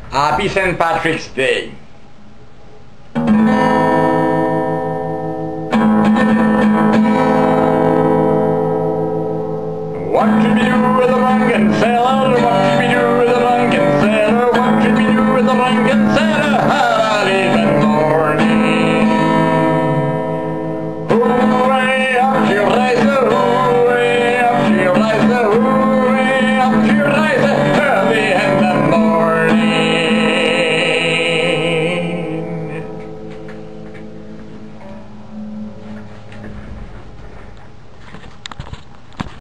Happy St. Patrick's Day. What to do with the